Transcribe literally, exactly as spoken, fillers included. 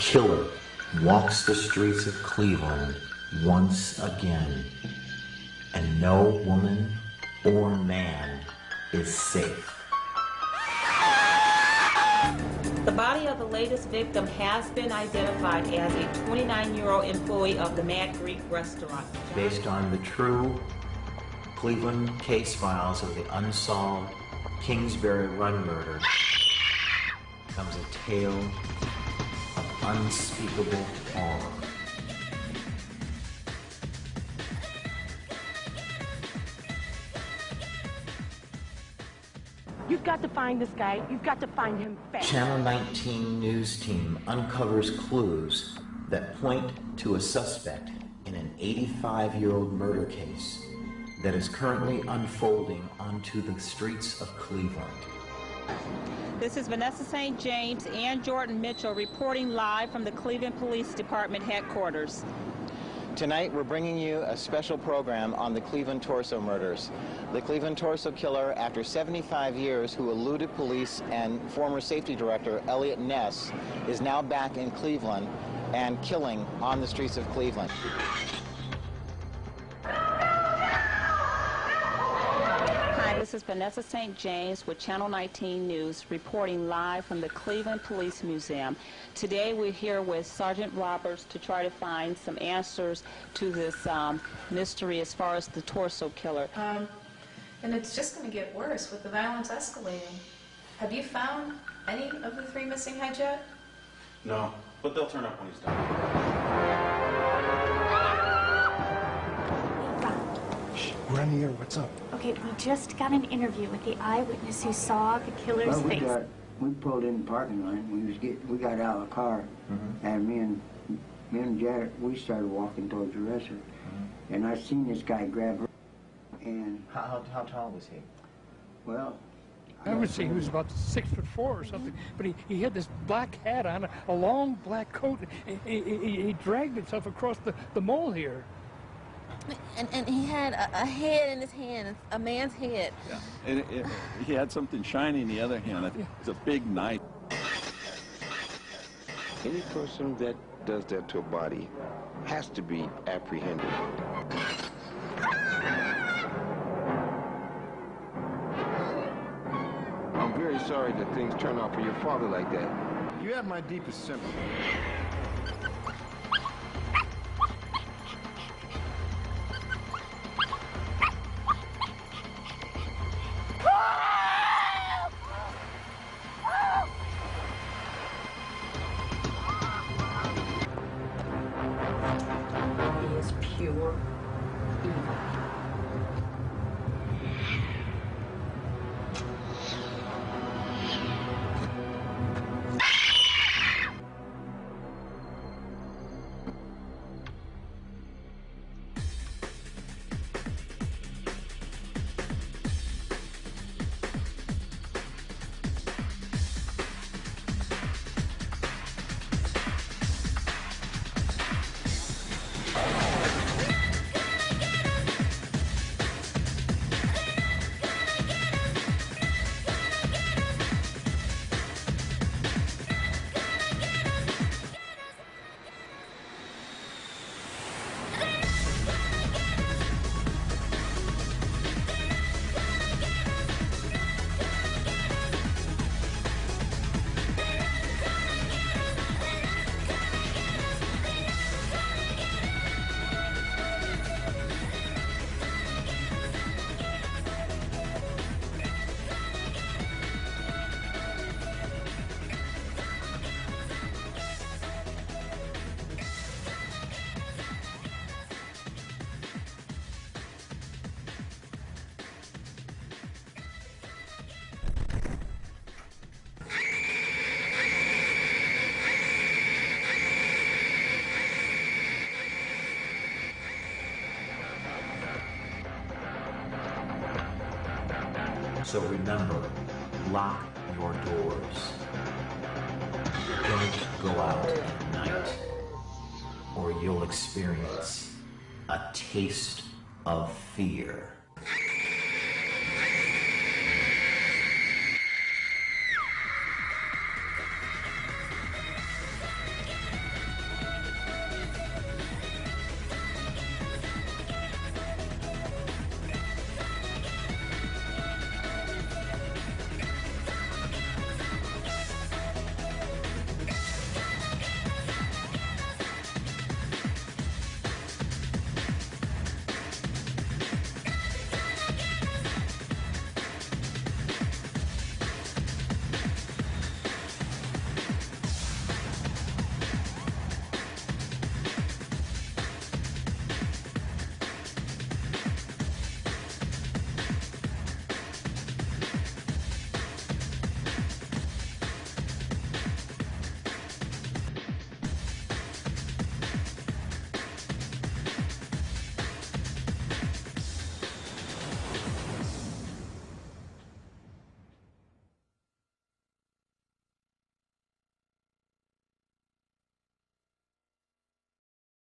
killer walks the streets of Cleveland once again, and no woman or man is safe. The body of the latest victim has been identified as a twenty-nine-year-old employee of the Mad Greek restaurant. Based on the true Cleveland case files of the unsolved Kingsbury Run murder, comes a tale of unspeakable horror. You've got to find this guy. You've got to find him fast. Channel nineteen news team uncovers clues that point to a suspect in an eighty-five-year-old murder case that is currently unfolding onto the streets of Cleveland. This is Vanessa Saint James and Jordan Mitchell reporting live from the Cleveland Police Department headquarters. Tonight, we're bringing you a special program on the Cleveland Torso murders. The Cleveland Torso killer, after seventy-five years, who eluded police, and former safety director Eliot Ness, is now back in Cleveland and killing on the streets of Cleveland. Hi, this is Vanessa Saint James with Channel nineteen News reporting live from the Cleveland Police Museum. Today we're here with Sergeant Roberts to try to find some answers to this um, mystery as far as the Torso killer. Um, and it's just going to get worse with the violence escalating. Have you found any of the three missing heads yet? No, but they'll turn up when he's done. Shh, we're on the air. What's up? Okay, we just got an interview with the eyewitness who saw the killer's well, we face. Got, we pulled in the parking lot. We was get, we got out of the car, mm-hmm. and me and me and Jared, we started walking towards the restaurant, mm-hmm. and I seen this guy grab her. And how, how, how tall was he? Well, I would say he was about six foot four or something, but he, he had this black hat on, a, a long black coat. He, he, he dragged himself across the, the mall here. And, and he had a, a head in his hand, a man's head. Yeah, and it, it, he had something shiny in the other hand. It's a big knife. Any person that does that to a body has to be apprehended. I'm very sorry that things turn out for your father like that. You have my deepest sympathy. He is pure evil. So remember, lock your doors. Don't go out at night, or you'll experience a taste of fear.